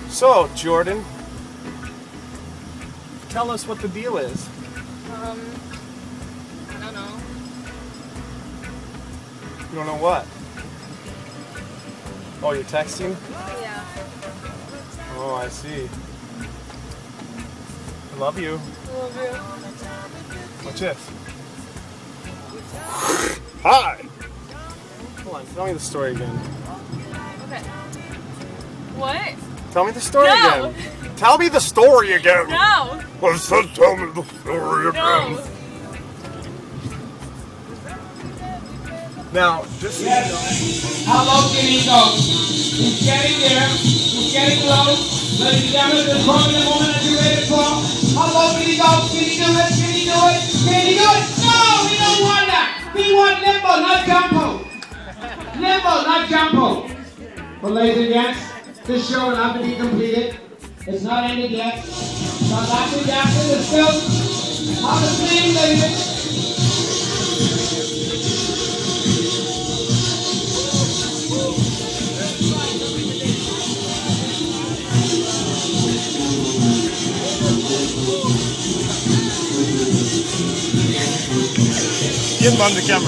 So, Jordan, tell us what the deal is. I don't know. You don't know what? Oh, you're texting? Yeah. Oh, I see. I love you. I love you. What's this? Hi! Hold on, tell me the story again. Okay. What? Tell me the story No. again. Tell me the story again! No! I said tell me the story again. No! Now, just so you know. How low can he go? He's getting there. He's getting low. Ladies and gentlemen, the prominent woman that you're ready for. How low can he go? Can he do it? Can he do it? Can he do it? No, we don't want that. We want limbo, not jumpo. Limbo, not jumpo. But ladies and gents, this show will have to be completed. It's not ended yet. So Dr. Jackson is still on the scene, ladies. Get him on the camera.